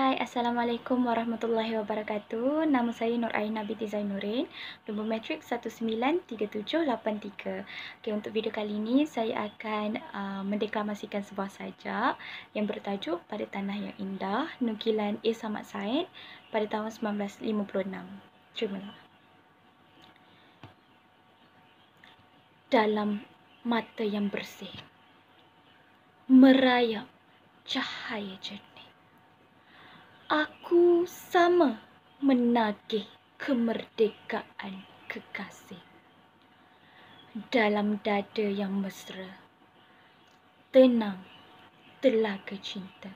Hai, Assalamualaikum warahmatullahi wabarakatuh. Nama saya Nur Aina binti Zainuddin, nombor matrik 193783. Okay, untuk video kali ini saya akan mendeklamasikan sebuah sajak yang bertajuk Pada Tanah yang Indah, nukilan A. Samad Said pada tahun 1956. Terimalah. Dalam mata yang bersih, merayap cahaya jernih, aku sama menagih kemerdekaan kekasih. Dalam dada yang mesra, tenang telaga cinta.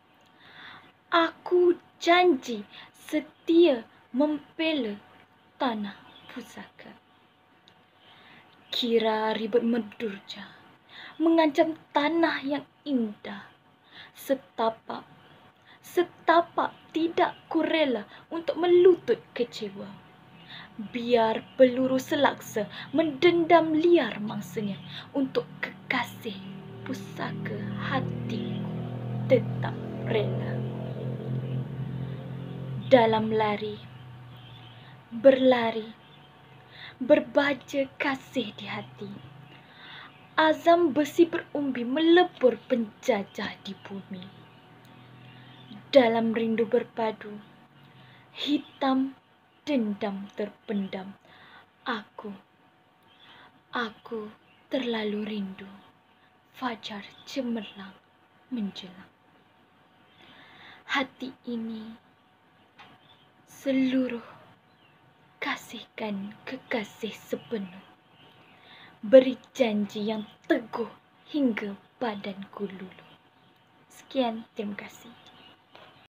Aku janji setia membela tanah pusaka. Kira ribut mendurja mengancam tanah yang indah. Setapak tidak kurela untuk melutut kecewa. Biar peluru selaksa mendendam liar mangsanya, untuk kekasih pusaka hatiku tetap rela. Dalam berlari, berbaja kasih di hati. Azam besi berumbi melebur penjajah di bumi. Dalam rindu berpadu, hitam dendam terpendam. Aku terlalu rindu fajar cemerlang menjelang. Hati ini seluruh kasihkan kekasih sepenuh. Beri janji yang teguh hingga badanku luluh. Sekian, terima kasih.